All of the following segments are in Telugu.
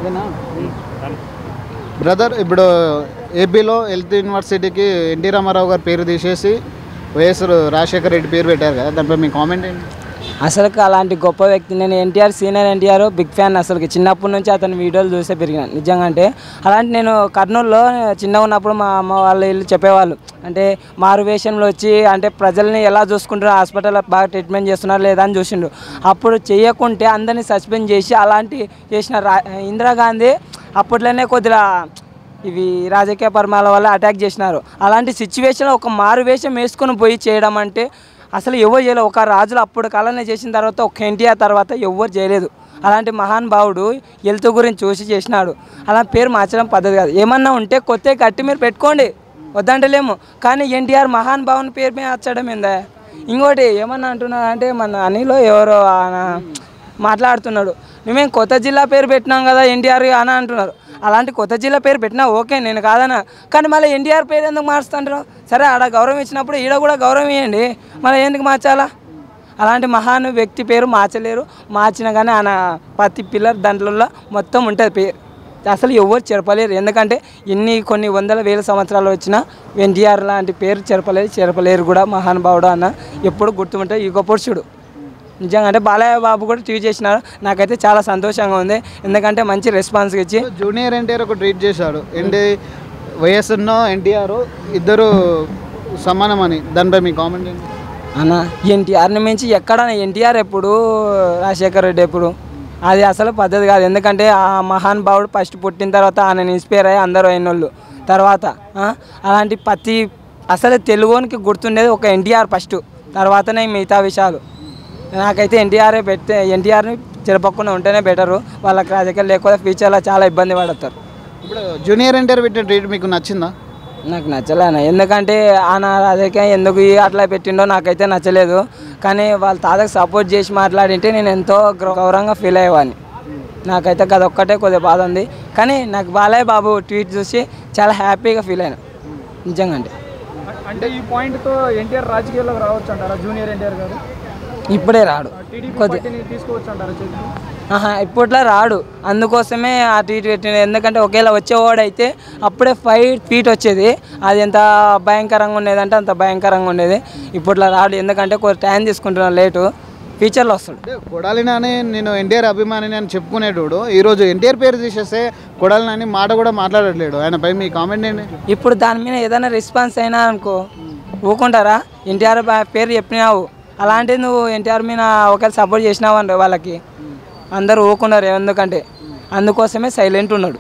ఇదేనా బ్రదర్? ఇప్పుడు ఏపీలో హెల్త్ యూనివర్సిటీకి ఎన్టీ రామారావు గారి పేరు తీసేసి వైఎస్ రాజశేఖర రెడ్డి పేరు పెట్టారు కదా, దానిపై మీ కామెంట్ ఏంటి? అసలు అలాంటి గొప్ప వ్యక్తి నేను NTR, senior NTR big fan. అసలుకి చిన్నప్పటి నుంచి అతని వీడియోలు చూసే పెరిగినాను నిజంగా. అంటే అలాంటి నేను కర్నూలులో చిన్నగా ఉన్నప్పుడు మా అమ్మ వాళ్ళు వీళ్ళు చెప్పేవాళ్ళు, అంటే మారు వేషంలో వచ్చి అంటే ప్రజల్ని ఎలా చూసుకుంటారో, హాస్పిటల్లో బాగా ట్రీట్మెంట్ చేస్తున్నారు లేదా అని చూసిండు. అప్పుడు చేయకుంటే అందరినీ సస్పెండ్ చేసి అలాంటి చేసిన ఇందిరాగాంధీ అప్పట్లోనే కొద్దిగా ఇవి రాజకీయ పరిమాణాల వల్ల అటాక్ చేసినారు. అలాంటి సిచ్యువేషన్లో ఒక మారు వేషం వేసుకొని పోయి చేయడం అంటే అసలు ఎవరు చేయలేదు. ఒక రాజులు అప్పుడు కాలంలో చేసిన తర్వాత ఒక ఎన్టీఆర్ తర్వాత ఎవరు చేయలేదు. అలాంటి మహానుభావుడు హెల్త్ గురించి చూసి చేసినాడు. అలా పేరు మార్చడం పద్ధతి కాదు. ఏమన్నా ఉంటే కొత్త కట్టి మీరు పెట్టుకోండి, వద్దంటలేము. కానీ ఎన్టీఆర్ మహానుభావుని పేరు మీద మార్చడం ఏందా? ఇంకోటి ఏమన్నా అంటున్నా అంటే మన అనిలో ఎవరో మాట్లాడుతున్నాడు, మేమేం కొత్త జిల్లా పేరు పెట్టినాం కదా ఎన్టీఆర్ అని అంటున్నారు. అలాంటి కొత్త జిల్లా పేరు పెట్టినా ఓకే, నేను కాదన్నా. కానీ మళ్ళీ ఎన్టీఆర్ పేరు ఎందుకు మార్చుతుంటారు? సరే, ఆడ గౌరవం ఇచ్చినప్పుడు ఈడ కూడా గౌరవం ఇవ్వండి, మళ్ళీ ఎందుకు మార్చాలా? అలాంటి మహాను వ్యక్తి పేరు మార్చలేరు. మార్చినా కానీ ఆయన ప్రతి పిల్లర్ దాంట్లో మొత్తం ఉంటుంది పేరు. అసలు ఎవరు చెరపలేరు. ఎందుకంటే కొన్ని వందల వేల సంవత్సరాలు వచ్చినా ఎన్టీఆర్ లాంటి పేరు చెరపలేరు కూడా. మహానుభావుడు అన్న ఎప్పుడు గుర్తుంటే యుగ పురుషుడు నిజంగా. అంటే బాలయ్య బాబు కూడా ట్వీట్ చేసినారు, నాకైతే చాలా సంతోషంగా ఉంది. ఎందుకంటే మంచి రెస్పాన్స్ ఇచ్చి జూనియర్ ఎన్టీఆర్ ఒక ట్వీట్ చేశాడు, వైఎస్ ఎన్టీఆర్ ఇద్దరు సమానమని. దానిపై మీ కామెంట్ ఏంటి అన్న? ఎన్టీఆర్ని మించి ఎక్కడన్నా ఎన్టీఆర్ ఎప్పుడు, రాజశేఖర రెడ్డి ఎప్పుడు? అది అసలు పద్ధతి కాదు. ఎందుకంటే ఆ మహానుభావుడు ఫస్ట్ పుట్టిన తర్వాత ఆయన ఇన్స్పైర్ అయ్యి అందరూ అయినోళ్ళు తర్వాత అలాంటి అసలు తెలుగునికి గుర్తుండేది ఒక ఎన్టీఆర్ ఫస్ట్, తర్వాతనే మిగతా విషయాలు. నాకైతే ఎన్టీఆర్ని చెరపకుండా ఉంటేనే బెటరు. వాళ్ళకి రాజకీయాలు లేకపోతే ఫ్యూచర్లో చాలా ఇబ్బంది పడతారు. ఇప్పుడు జూనియర్ ఎన్టీఆర్ పెట్టిన ట్వీట్ మీకు నచ్చిందా? నాకు నచ్చలేను. ఎందుకంటే ఆయన రాజకీయం ఎందుకు అట్లా పెట్టిండో నాకైతే నచ్చలేదు. కానీ వాళ్ళ తాతకు సపోర్ట్ చేసి మాట్లాడింటే నేను ఎంతో గౌరవంగా ఫీల్ అయ్యేవాడిని. నాకైతే అదొక్కటే కొద్దిగా బాధ ఉంది. కానీ నాకు బాలయ్య బాబు ట్వీట్ చూసి చాలా హ్యాపీగా ఫీల్ అయినా నిజంగా. అంటే ఈ పాయింట్తో ఎన్టీఆర్ రాజకీయాల్లోకి రావచ్చు అంటారా? జూనియర్ ఎన్టీఆర్ గారు ఇప్పుడే రాడు, ఇప్పట్లో రాడు. అందుకోసమే ఆ ట్వీట్ పెట్టింది. ఎందుకంటే ఒకవేళ వచ్చేవాడైతే అప్పుడే 5 ఫీట్ వచ్చేది. అది ఎంత భయంకరంగా ఉండేది అంటే అంత భయంకరంగా ఉండేది. ఇప్పట్లో రాడు, ఎందుకంటే కొంచెం టైం తీసుకుంటున్నాను, లేటు. ఫ్యూచర్లో వస్తాడు. కొడాలి నాని నేను ఎన్టీఆర్ అభిమాని అని చెప్పుకునేటోడు ఈరోజు ఎన్టీఆర్ పేరు తీసేస్తే కొడాలి నాని మాట కూడా మాట్లాడట్లేడు. ఆయనపై మీ కామెంట్ ఏంటి? ఇప్పుడు దాని మీద ఏదైనా రెస్పాన్స్ అయినా అనుకో ఊకుంటారా? ఎన్టీఆర్ పేరు చెప్పినావు, అలాంటిది నువ్వు ఎన్టీఆర్ మీద ఒకవేళ సపోర్ట్ చేసినావు అంటే వాళ్ళకి అందరూ ఊకున్నారు. ఎందుకంటే అందుకోసమే సైలెంట్ ఉన్నాడు.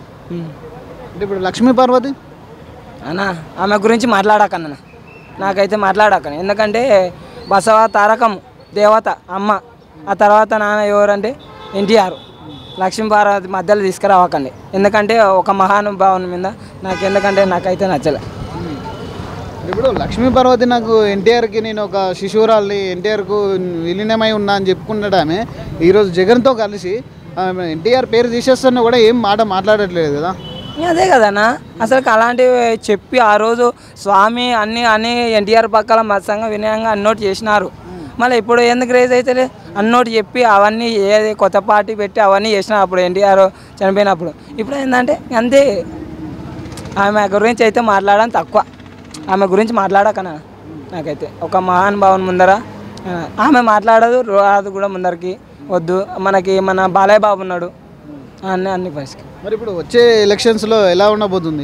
ఇప్పుడు లక్ష్మీ పార్వతి అన్న ఆమె గురించి మాట్లాడాకన్న, నాకైతే మాట్లాడాకను. ఎందుకంటే బసవ తారకం దేవత అమ్మ, ఆ తర్వాత నాన్న ఎవరంటే ఎన్టీఆర్. లక్ష్మీ పార్వతి మధ్యలో తీసుకురావకండి. ఎందుకంటే ఒక మహానుభావుని మీద నాకైతే నచ్చలే. ఇప్పుడు లక్ష్మీ పార్వతి నాకు ఎన్టీఆర్కి నేను ఒక శిశువురాల్ని ఎన్టీఆర్కు విలీనమై ఉన్నా అని చెప్పుకున్నాడామే ఈరోజు జగన్తో కలిసి ఎన్టీఆర్ పేరు తీసేస్తున్నా కూడా ఏం మాట మాట్లాడట్లేదు కదా. అదే కదన్నా, అసలు అలాంటివి చెప్పి ఆ రోజు స్వామి అన్నీ ఎన్టీఆర్ పక్కల మత్సంగా వినయంగా అన్నోటి చేసినారు. మళ్ళీ ఇప్పుడు ఎందుకు రేజ్ అయితే అన్నోటి చెప్పి అవన్నీ ఏది కొత్త పార్టీ పెట్టి అవన్నీ చేసినారు అప్పుడు ఎన్టీఆర్ చనిపోయినప్పుడు. ఇప్పుడు ఏంటంటే అంతే, ఆమె గురించి అయితే మాట్లాడడం తక్కువ. ఆమె గురించి మాట్లాడకనా నాకైతే ఒక మహానుభావుని ముందర ఆమె మాట్లాడదు, రాదు కూడా ముందరికి. వద్దు, మన బాలయ్య బాబు ఉన్నాడు అన్ని పరిస్థితి. మరి ఇప్పుడు వచ్చే ఎలక్షన్స్లో ఎలా ఉండబోతుంది?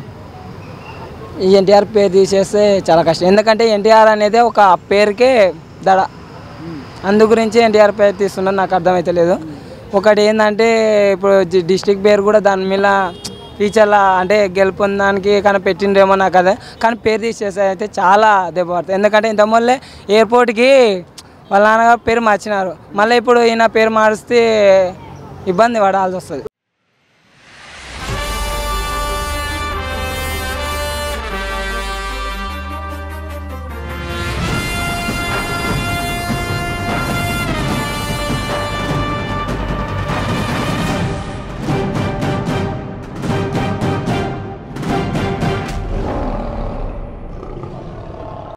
ఈ ఎన్టీఆర్ పేరు తీసేస్తే చాలా కష్టం. ఎందుకంటే ఎన్టీఆర్ అనేది ఒక పేరుకే దడ. అందు గురించి ఎన్టీఆర్ పేరు తీస్తున్నారు, నాకు అర్థమైతే లేదు. ఒకటి ఏంటంటే ఇప్పుడు డిస్ట్రిక్ట్ పేరు కూడా దాని మీద ఫ్యూచర్లో అంటే గెలుపొందడానికి కానీ పెట్టిండ్రేమో నాకు అదే. కానీ పేరు తీసేస్తే అయితే చాలా దెబ్బ పడుతుంది. ఎందుకంటే ఇంతకుముందే ఎయిర్పోర్ట్కి వాళ్ళ నాన్నగారు పేరు మార్చినారు, మళ్ళీ ఇప్పుడు ఈయన పేరు మారిస్తే ఇబ్బంది పడాల్సి వస్తుంది.